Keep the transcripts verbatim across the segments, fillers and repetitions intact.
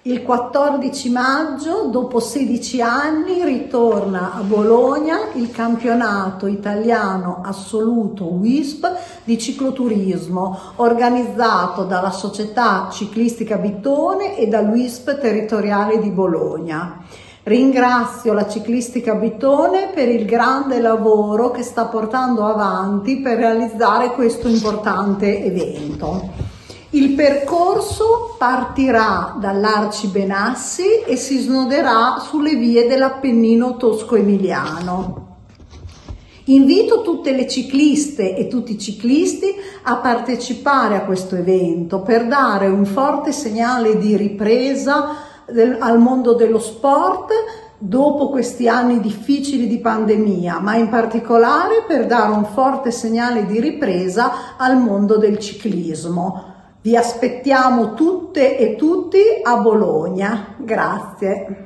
Il quattordici maggio, dopo sedici anni, ritorna a Bologna il campionato italiano assoluto W I S P di cicloturismo, organizzato dalla Società Ciclistica Bittone e dall'U I S P territoriale di Bologna. Ringrazio la Ciclistica Bittone per il grande lavoro che sta portando avanti per realizzare questo importante evento. Il percorso partirà dall'Arci Benassi e si snoderà sulle vie dell'Appennino tosco-emiliano. Invito tutte le cicliste e tutti i ciclisti a partecipare a questo evento per dare un forte segnale di ripresa del, al mondo dello sport dopo questi anni difficili di pandemia, ma in particolare per dare un forte segnale di ripresa al mondo del ciclismo. Vi aspettiamo tutte e tutti a Bologna. Grazie.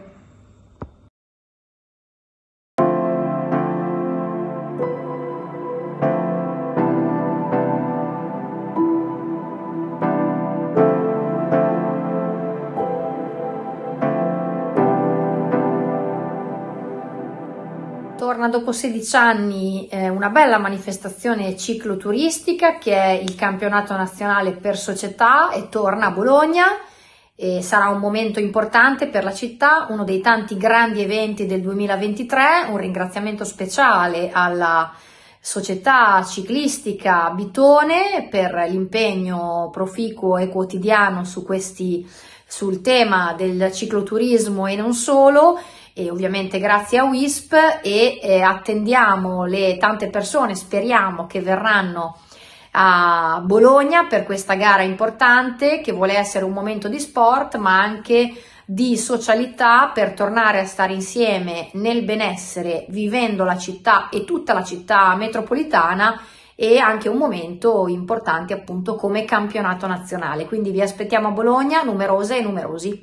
Torna dopo sedici anni eh, una bella manifestazione cicloturistica che è il campionato nazionale per società e torna a Bologna e sarà un momento importante per la città, uno dei tanti grandi eventi del duemilaventitré. Un ringraziamento speciale alla Società Ciclistica Bittone per l'impegno proficuo e quotidiano su questi, sul tema del cicloturismo e non solo. E ovviamente grazie a W I S P e eh, attendiamo le tante persone, speriamo che verranno a Bologna per questa gara importante che vuole essere un momento di sport ma anche di socialità per tornare a stare insieme nel benessere vivendo la città e tutta la città metropolitana e anche un momento importante appunto come campionato nazionale. Quindi vi aspettiamo a Bologna numerose e numerosi.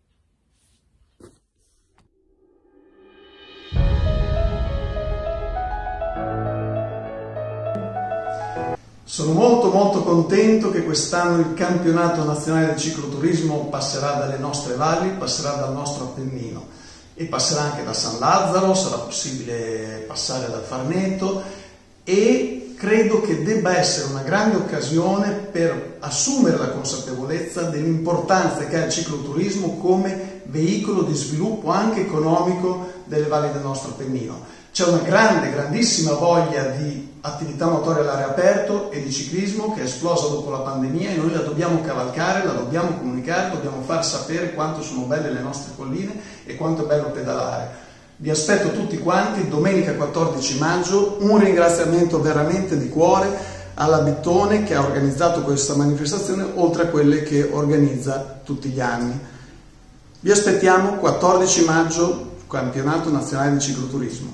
Sono molto molto contento che quest'anno il campionato nazionale di cicloturismo passerà dalle nostre valli, passerà dal nostro Appennino e passerà anche da San Lazzaro, sarà possibile passare dal Farneto e credo che debba essere una grande occasione per assumere la consapevolezza dell'importanza che ha il cicloturismo come veicolo di sviluppo anche economico delle valli del nostro Appennino. C'è una grande, grandissima voglia di attività motoria all'aria aperto e di ciclismo che è esplosa dopo la pandemia e noi la dobbiamo cavalcare, la dobbiamo comunicare, dobbiamo far sapere quanto sono belle le nostre colline e quanto è bello pedalare. Vi aspetto tutti quanti domenica quattordici maggio, un ringraziamento veramente di cuore alla Bittone che ha organizzato questa manifestazione oltre a quelle che organizza tutti gli anni. Vi aspettiamo quattordici maggio, campionato nazionale di cicloturismo.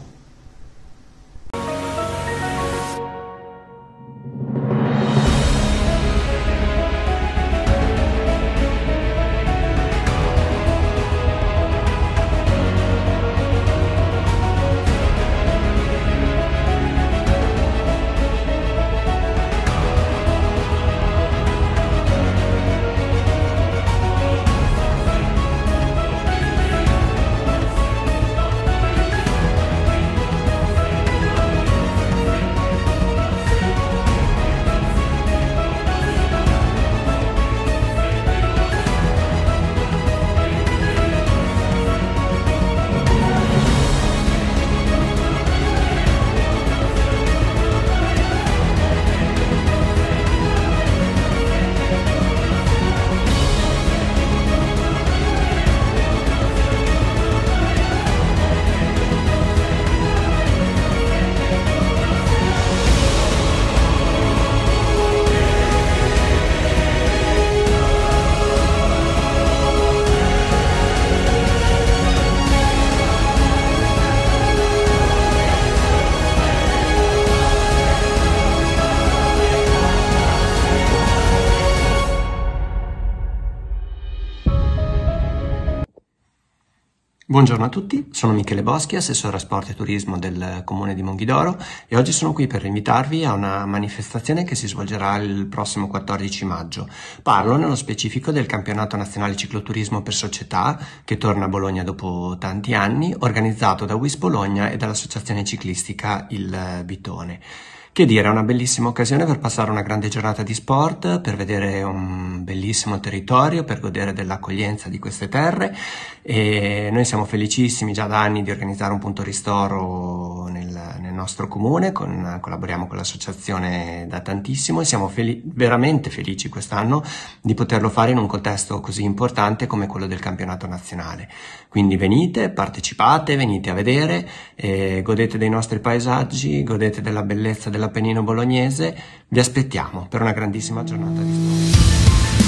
Buongiorno a tutti, sono Michele Boschi, assessore sport e turismo del Comune di Monghidoro e oggi sono qui per invitarvi a una manifestazione che si svolgerà il prossimo quattordici maggio. Parlo nello specifico del Campionato Nazionale Cicloturismo per Società che torna a Bologna dopo tanti anni, organizzato da WISP Bologna e dall'Associazione Ciclistica Il Bitone. Che dire, è una bellissima occasione per passare una grande giornata di sport, per vedere un bellissimo territorio, per godere dell'accoglienza di queste terre e noi siamo felicissimi già da anni di organizzare un punto ristoro nel, nel nostro comune, con, collaboriamo con l'associazione da tantissimo e siamo fel- veramente felici quest'anno di poterlo fare in un contesto così importante come quello del campionato nazionale. Quindi venite, partecipate, venite a vedere, eh, godete dei nostri paesaggi, godete della bellezza dell'Appennino bolognese, vi aspettiamo per una grandissima giornata di sport.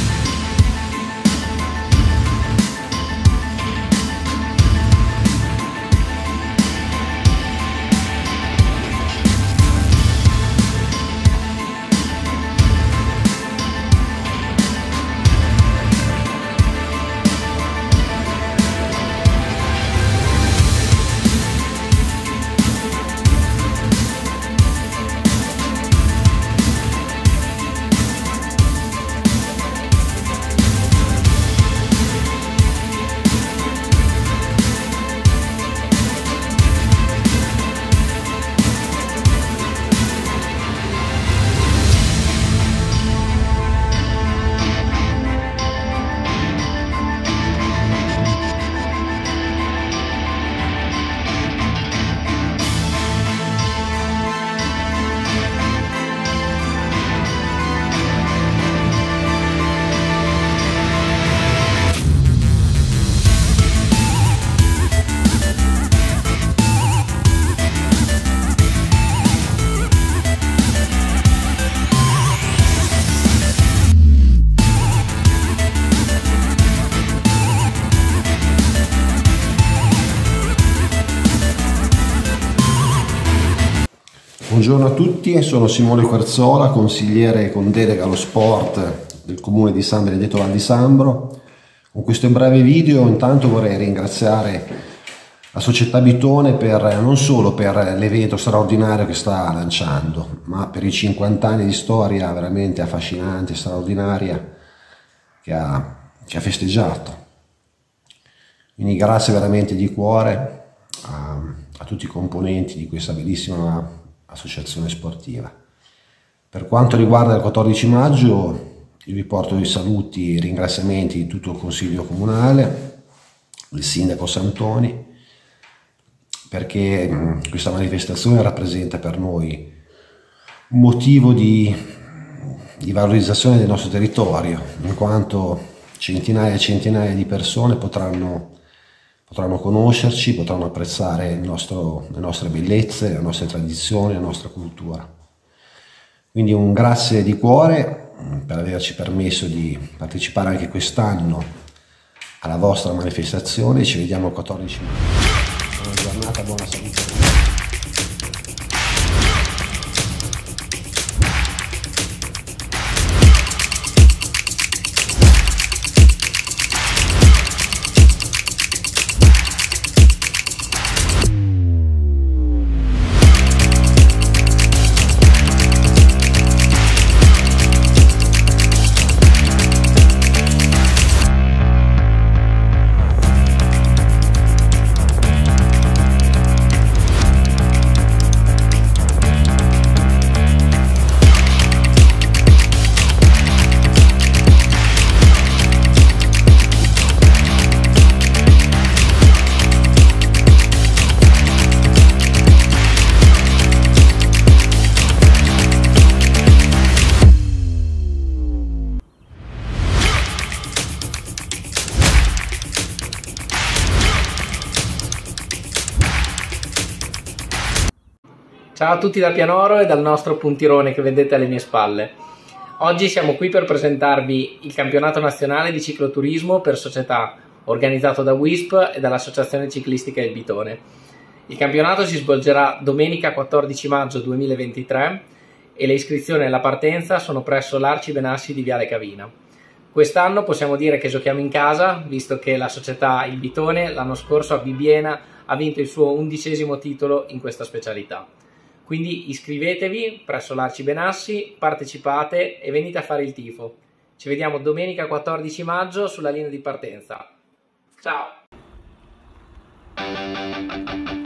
Buongiorno a tutti, sono Simone Quarzola, consigliere con delega allo sport del Comune di San Benedetto Val di Sambro. Con questo breve video intanto vorrei ringraziare la società Bitone per, non solo per l'evento straordinario che sta lanciando, ma per i cinquanta anni di storia veramente affascinante e straordinaria che ha, che ha festeggiato. Quindi grazie veramente di cuore a, a tutti i componenti di questa bellissima associazione sportiva. Per quanto riguarda il quattordici maggio, io vi porto i saluti e i ringraziamenti di tutto il Consiglio Comunale, il Sindaco Santoni, perché questa manifestazione rappresenta per noi un motivo di, di valorizzazione del nostro territorio, in quanto centinaia e centinaia di persone potranno potranno conoscerci, potranno apprezzare il nostro, le nostre bellezze, le nostre tradizioni, la nostra cultura. Quindi un grazie di cuore per averci permesso di partecipare anche quest'anno alla vostra manifestazione. Ci vediamo il quattordici maggio. Buona giornata, buona salute. Ciao a tutti da Pianoro e dal nostro puntirone che vedete alle mie spalle. Oggi siamo qui per presentarvi il campionato nazionale di cicloturismo per società, organizzato da WISP e dall'Associazione Ciclistica Il Bitone. Il campionato si svolgerà domenica quattordici maggio duemilaventitré e le iscrizioni alla partenza sono presso l'Arci Benassi di Viale Cavina. Quest'anno possiamo dire che giochiamo in casa, visto che la società Il Bitone l'anno scorso a Bibbiena ha vinto il suo undicesimo titolo in questa specialità. Quindi iscrivetevi presso l'Arci Benassi, partecipate e venite a fare il tifo. Ci vediamo domenica quattordici maggio sulla linea di partenza. Ciao!